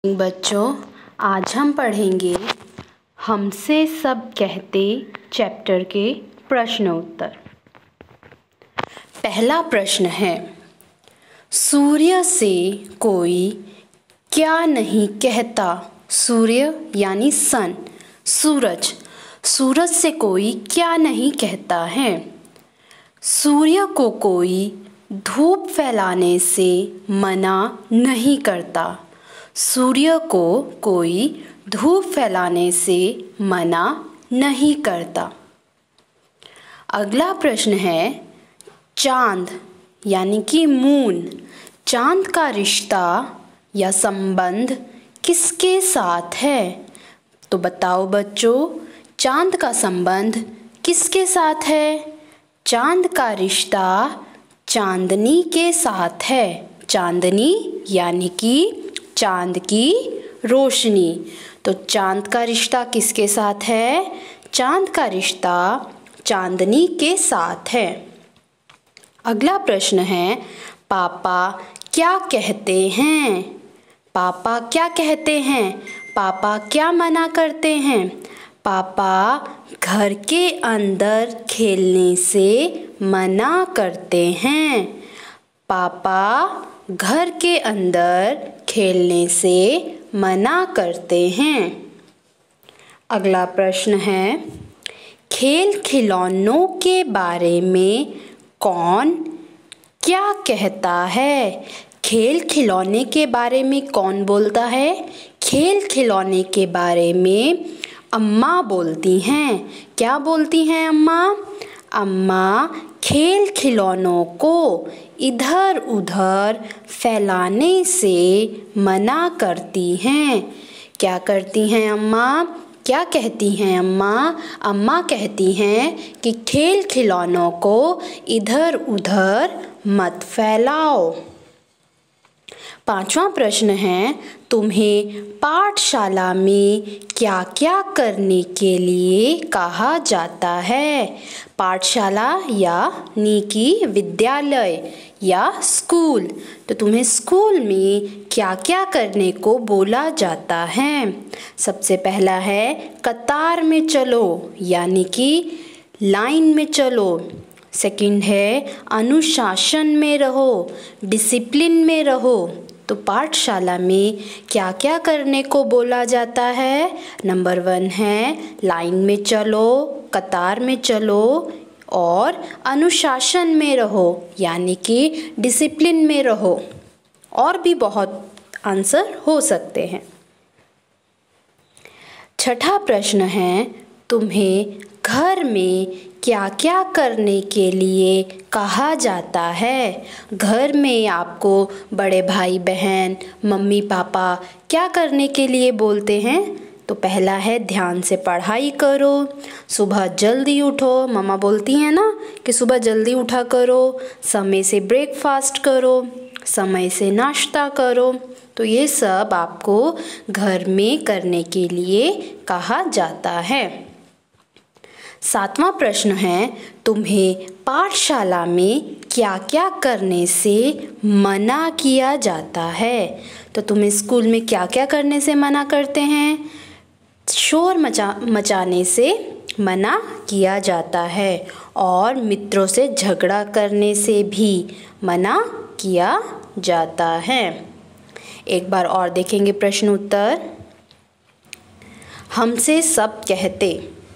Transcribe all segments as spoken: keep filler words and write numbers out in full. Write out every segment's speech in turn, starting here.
बच्चों, आज हम पढ़ेंगे हमसे सब कहते चैप्टर के प्रश्न उत्तर। पहला प्रश्न है, सूर्य से कोई क्या नहीं कहता। सूर्य यानी सन, सूरज। सूरज से कोई क्या नहीं कहता है। सूर्य को कोई धूप फैलाने से मना नहीं करता। सूर्य को कोई धूप फैलाने से मना नहीं करता। अगला प्रश्न है, चांद यानी कि मून। चांद का रिश्ता या संबंध किसके साथ है? तो बताओ बच्चों, चांद का संबंध किसके साथ है? चांद का रिश्ता चांदनी के साथ है। चांदनी यानी कि चांद की रोशनी। तो चांद का रिश्ता किसके साथ है? चांद का रिश्ता चांदनी के साथ है। अगला प्रश्न है, पापा क्या कहते हैं? पापा क्या कहते हैं? पापा क्या मना करते हैं? पापा घर के अंदर खेलने से मना करते हैं। पापा घर के अंदर खेलने से मना करते हैं। अगला प्रश्न है, खेल खिलौनों के बारे में कौन क्या कहता है? खेल खिलौने के बारे में कौन बोलता है? खेल खिलौने के बारे में अम्मा बोलती हैं। क्या बोलती हैं अम्मा? अम्मा खेल खिलौनों को इधर उधर फैलाने से मना करती हैं। क्या करती हैं अम्मा? क्या कहती हैं अम्मा? अम्मा कहती हैं कि खेल खिलौनों को इधर उधर मत फैलाओ। पांचवा प्रश्न है, तुम्हें पाठशाला में क्या क्या करने के लिए कहा जाता है? पाठशाला यानी कि विद्यालय या स्कूल। तो तुम्हें स्कूल में क्या क्या करने को बोला जाता है? सबसे पहला है, कतार में चलो यानी कि लाइन में चलो। सेकंड है, अनुशासन में रहो, डिसिप्लिन में रहो। तो पाठशाला में क्या क्या करने को बोला जाता है? नंबर वन है, लाइन में चलो, कतार में चलो और अनुशासन में रहो यानी कि डिसिप्लिन में रहो। और भी बहुत आंसर हो सकते हैं। छठा प्रश्न है, तुम्हें घर में क्या क्या करने के लिए कहा जाता है? घर में आपको बड़े भाई बहन, मम्मी पापा क्या करने के लिए बोलते हैं? तो पहला है, ध्यान से पढ़ाई करो, सुबह जल्दी उठो। मम्मा बोलती हैं ना कि सुबह जल्दी उठा करो, समय से ब्रेकफास्ट करो, समय से नाश्ता करो। तो ये सब आपको घर में करने के लिए कहा जाता है। सातवां प्रश्न है, तुम्हें पाठशाला में क्या क्या करने से मना किया जाता है? तो तुम्हें स्कूल में क्या क्या करने से मना करते हैं? शोर मचा मचाने से मना किया जाता है और मित्रों से झगड़ा करने से भी मना किया जाता है। एक बार और देखेंगे प्रश्न उत्तर। हमसे सब कहते,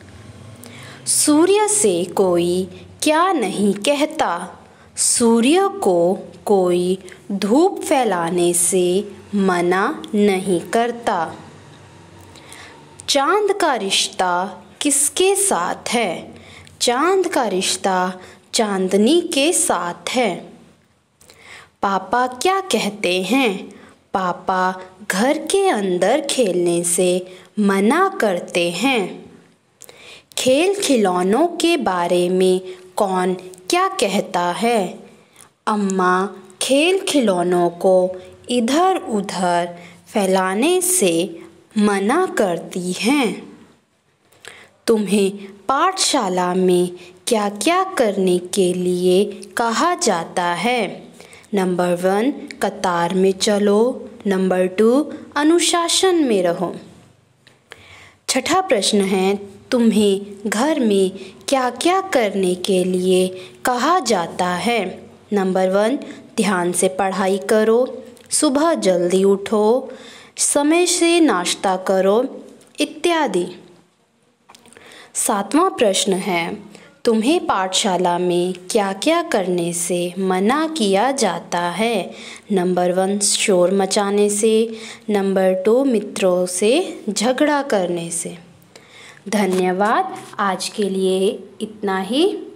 सूर्य से कोई क्या नहीं कहता। सूर्य को कोई धूप फैलाने से मना नहीं करता। चांद का रिश्ता किसके साथ है? चांद का रिश्ता चांदनी के साथ है। पापा क्या कहते हैं? पापा घर के अंदर खेलने से मना करते हैं। खेल खिलौनों के बारे में कौन क्या कहता है? अम्मा खेल खिलौनों को इधर उधर फैलाने से मना करती हैं। तुम्हें पाठशाला में क्या क्या करने के लिए कहा जाता है? नंबर वन, कतार में चलो, नंबर टू, अनुशासन में रहो। छठा प्रश्न है, तुम्हें घर में क्या क्या करने के लिए कहा जाता है? नंबर वन, ध्यान से पढ़ाई करो, सुबह जल्दी उठो, समय से नाश्ता करो इत्यादि। सातवां प्रश्न है, तुम्हें पाठशाला में क्या क्या करने से मना किया जाता है? नंबर वन, शोर मचाने से, नंबर टू, मित्रों से झगड़ा करने से। धन्यवाद। आज के लिए इतना ही।